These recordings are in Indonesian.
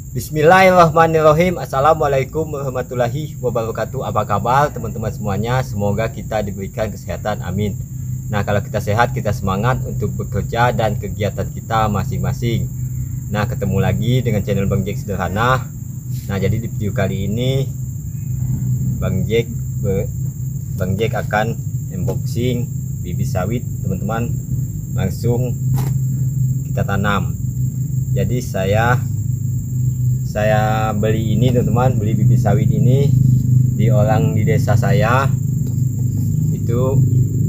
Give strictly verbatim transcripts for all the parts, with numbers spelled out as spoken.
Bismillahirrahmanirrahim. Assalamualaikum warahmatullahi wabarakatuh. Apa kabar teman-teman semuanya? Semoga kita diberikan kesehatan, amin. Nah, kalau kita sehat, kita semangat untuk bekerja dan kegiatan kita masing-masing. Nah, ketemu lagi dengan channel Bang Jack Sederhana. Nah, jadi di video kali ini Bang Jack Bang Jack akan unboxing bibit sawit, teman-teman. Langsung kita tanam. Jadi saya saya beli ini, teman-teman, beli bibit sawit ini di orang di desa saya. Itu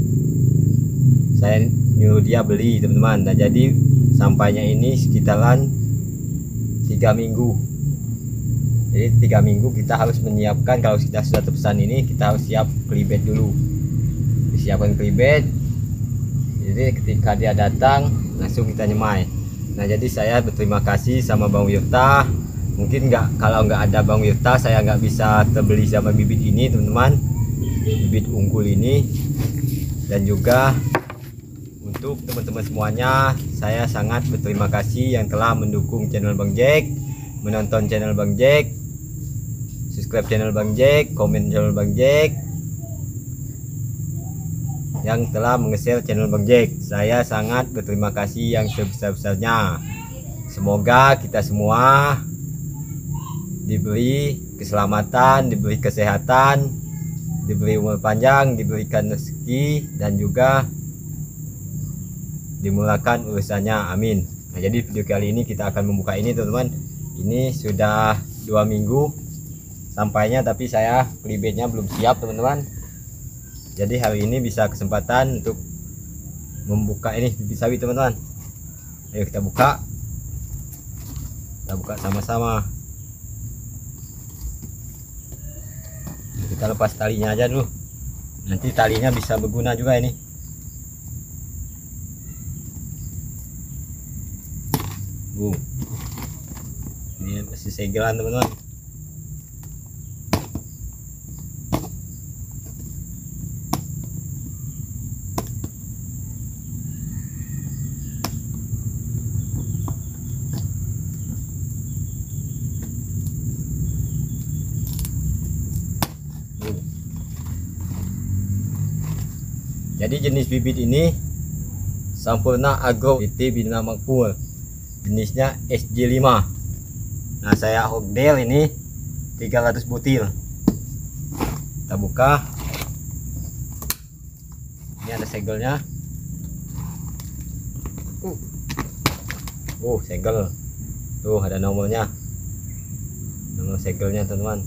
saya nyuruh dia beli, teman-teman. Nah, jadi sampainya ini sekitaran tiga minggu. Jadi tiga minggu kita harus menyiapkan. Kalau kita sudah terpesan ini, kita harus siap klibet dulu. Disiapkan klibet. Jadi ketika dia datang langsung kita nyemai. Nah, jadi saya berterima kasih sama Bang Wirta. Mungkin nggak, kalau nggak ada Bang Wirta, saya nggak bisa terbeli sama bibit ini, teman-teman, bibit unggul ini. Dan juga untuk teman-teman semuanya, saya sangat berterima kasih yang telah mendukung channel Bang Jack, menonton channel Bang Jack, subscribe channel Bang Jack, komen channel Bang Jack, yang telah menge-share channel Bang Jack. Saya sangat berterima kasih yang sebesar-besarnya. Semoga kita semua diberi keselamatan, diberi kesehatan, diberi umur panjang, diberikan rezeki, dan juga dimurahkan urusannya, amin. Nah, jadi video kali ini kita akan membuka ini, teman-teman. Ini sudah dua minggu sampainya, tapi saya klibetnya belum siap, teman-teman. Jadi hari ini bisa kesempatan untuk membuka ini bibit sawit, teman-teman. Ayo kita buka, kita buka sama-sama. Kita lepas talinya aja dulu, nanti talinya bisa berguna juga ini. Bu, ini masih segelan, teman-teman. Jadi jenis bibit ini Sampurna Agro B T Bina Makmur, jenisnya S J lima. Nah, saya hogdel ini tiga ratus butir. Kita buka. Ini ada segelnya. Uh, uh segel. Tuh ada nomornya, nomor segelnya, teman-teman.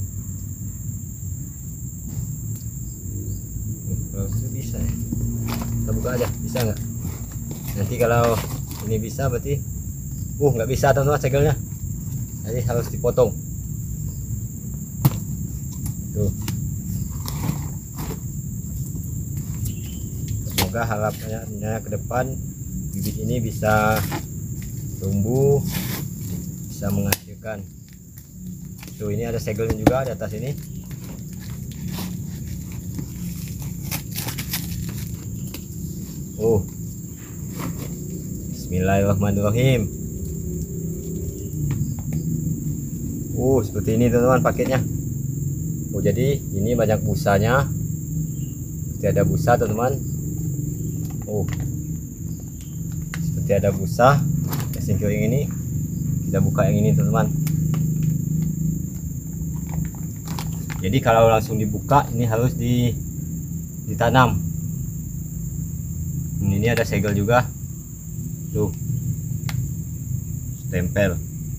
Kalau itu bisa ya, kita buka aja, bisa nggak? Nanti kalau ini bisa berarti uh nggak bisa, teman-teman, segelnya, jadi harus dipotong tuh. Semoga harapannya ke depan bibit ini bisa tumbuh, bisa menghasilkan. Tuh, ini ada segelnya juga di atas ini. Oh, bismillahirrahmanirrahim. Uh, seperti ini, teman-teman, paketnya. Oh, jadi ini banyak busanya. Seperti ada busa, teman-teman. Oh, seperti ada busa. Casing kering ini. Kita buka yang ini, teman-teman. Jadi kalau langsung dibuka, ini harus di ditanam. Ini ada segel juga, tuh, stempel.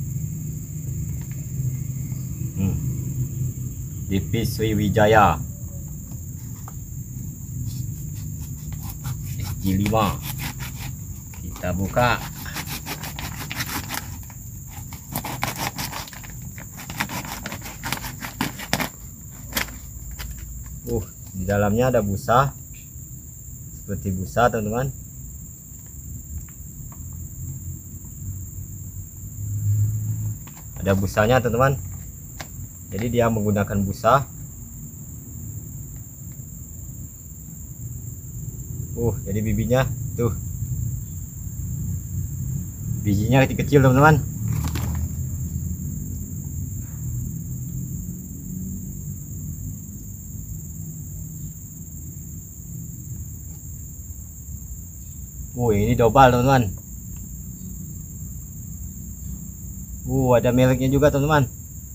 hmm. Divisi Sriwijaya S J lima. Kita buka. Uh, di dalamnya ada busa, seperti busa, teman-teman. Ada busanya, teman-teman. Jadi dia menggunakan busa. Uh, jadi bibitnya tuh, bijinya kecil-kecil, teman-teman. Oh, ini double teman-teman. Uh, ada mereknya juga teman-teman.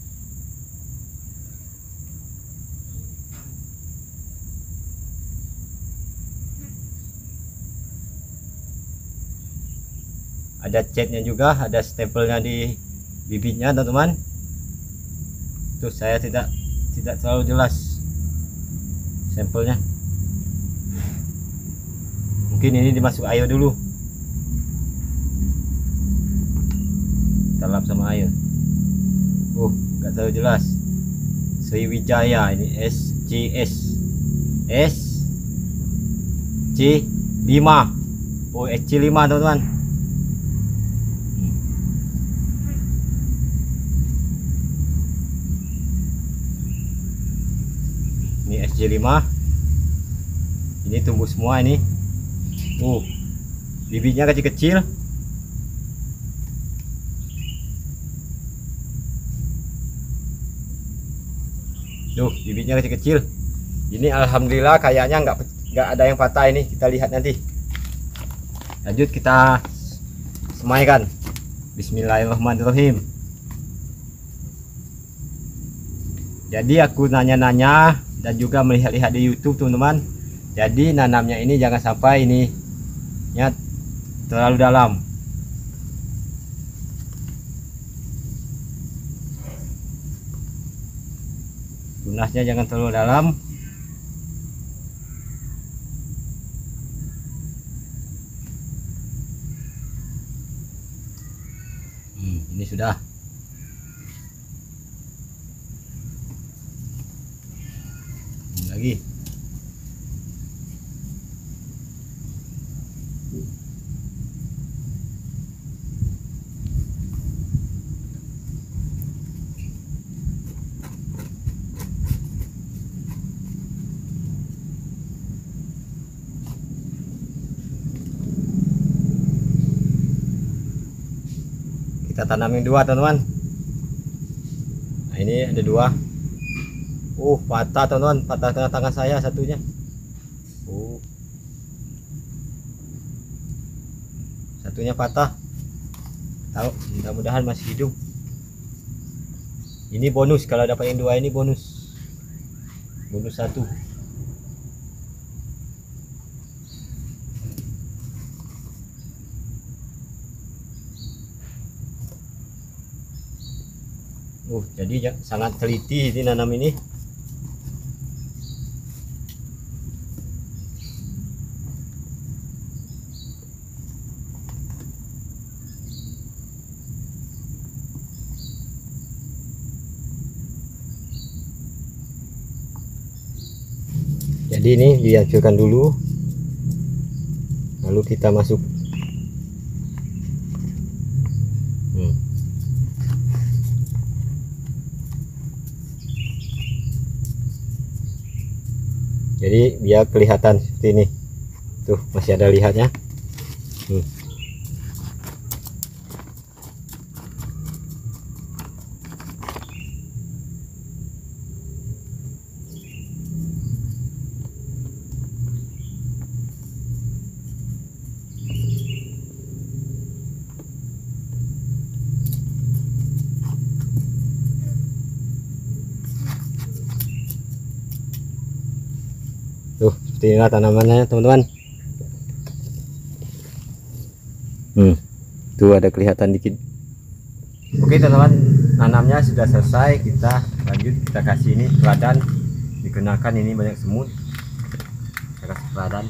Ada catnya juga, ada stempelnya di bibitnya teman-teman. Tuh saya tidak tidak terlalu jelas sampelnya. Mungkin ini dimasuk air dulu, kita lap sama air. Uh, nggak terlalu jelas. Sriwijaya ini S C S S C lima. Oh, S C lima teman-teman. Ini S C lima. Ini tumbuh semua ini. Uh, bibitnya kecil-kecil. Tuh, bibitnya kecil-kecil. Ini alhamdulillah kayaknya nggak nggak ada yang patah ini. Kita lihat nanti. Lanjut kita semaikan. Bismillahirrahmanirrahim. Jadi aku nanya-nanya dan juga melihat-lihat di YouTube teman-teman. Jadi nanamnya ini jangan sampai ini ya terlalu dalam. Tunasnya jangan terlalu dalam. Hmm, ini sudah. Ini lagi. Kita tanam yang dua teman-teman. Nah, ini ada dua. Uh, patah teman-teman, patah tengah tangan saya satunya. Uh, satunya patah. Tahu, mudah-mudahan masih hidup. Ini bonus, kalau dapat yang dua ini bonus. Bonus satu. Uh, jadi sangat teliti ini nanam ini. Jadi ini dihancurkan dulu, lalu kita masuk. Hmm. Jadi biar kelihatan seperti ini. Tuh masih ada lihatnya. Hmm. Tuh, seperti inilah tanamannya teman-teman. Hmm, tuh ada kelihatan dikit. Oke teman-teman, nanamnya sudah selesai. Kita lanjut, kita kasih ini teladan. Dikenakan ini banyak semut. Kita kasih teladan.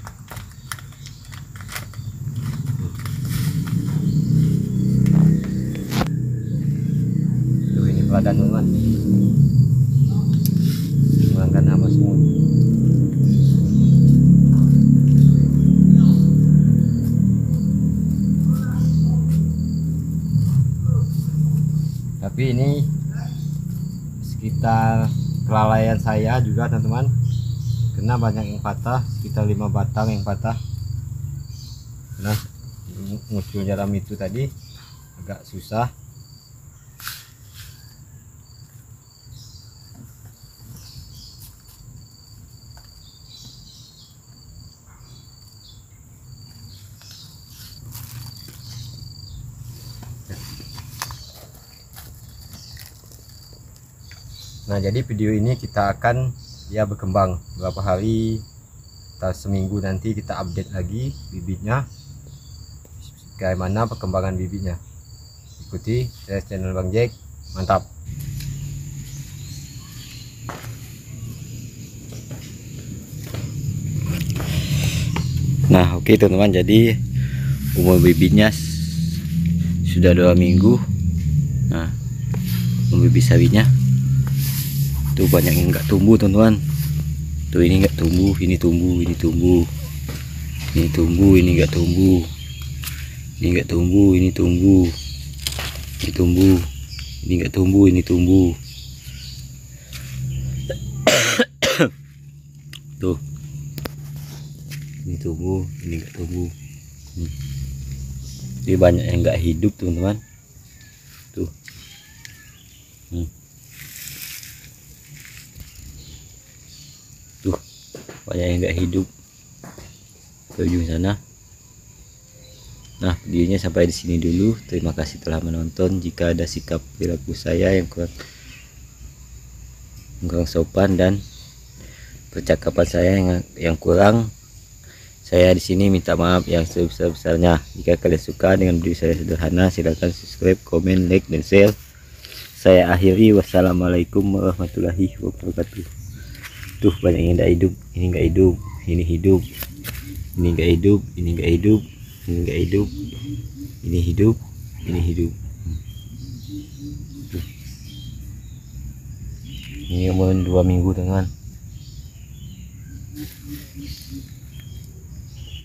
Tuh ini teladan teman-teman. Menghilangkan hama semut. Tapi ini sekitar kelalaian saya juga teman-teman, karena banyak yang patah, sekitar lima batang yang patah. Nah, munculnya dalam itu tadi agak susah. Nah, jadi video ini kita akan ya berkembang beberapa hari atau seminggu, nanti kita update lagi bibitnya, bagaimana perkembangan bibitnya. Ikuti channel Bang Jack, mantap. Nah, oke teman-teman, jadi umur bibitnya sudah dua minggu. Nah, umur bibit sawinya tuh banyak yang enggak tumbuh teman-teman. Tuh ini enggak tumbuh, ini tumbuh, ini tumbuh, ini tumbuh, ini enggak tumbuh, ini enggak tumbuh, ini tumbuh, ini tumbuh, ini enggak tumbuh, ini tumbuh. Tuh, ini tumbuh, ini enggak tumbuh. Hmm. Jadi banyak yang enggak hidup teman-teman. Tuh. Hmm. Tuh, banyak yang enggak hidup. Ke ujung sana. Nah, videonya sampai di sini dulu. Terima kasih telah menonton. Jika ada sikap perilaku saya yang kurang kurang sopan dan percakapan saya yang yang kurang, saya di sini minta maaf yang sebesar-besarnya. Jika kalian suka dengan video saya sederhana, silahkan subscribe, komen, like, dan share. Saya akhiri, wassalamualaikum warahmatullahi wabarakatuh. Tuh banyak yang tidak hidup, ini enggak hidup, ini hidup, ini enggak hidup, ini enggak hidup, ini enggak hidup, ini hidup, ini hidup. Tuh. Ini umur dua minggu teman.